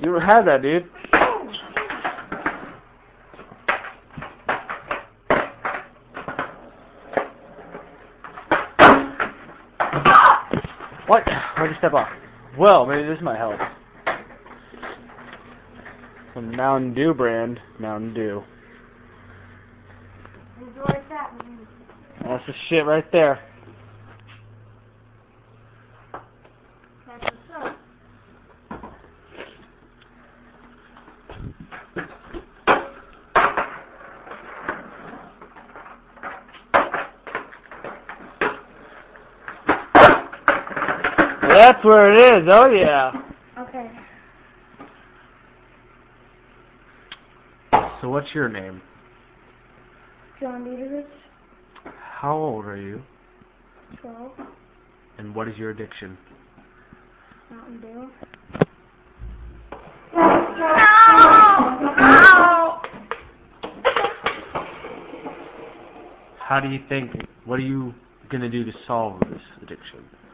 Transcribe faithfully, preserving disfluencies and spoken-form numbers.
You don't have that, dude. What? Why'd you step off? Well, maybe this might help. Some Mountain Dew brand, Mountain Dew. Like that. That's the shit right there. That's what's up. That's where it is, oh yeah. Okay. So what's your name? John Dieterich. How old are you? twelve. And what is your addiction? Mountain Dew. How do you think, what are you going to do to solve this addiction?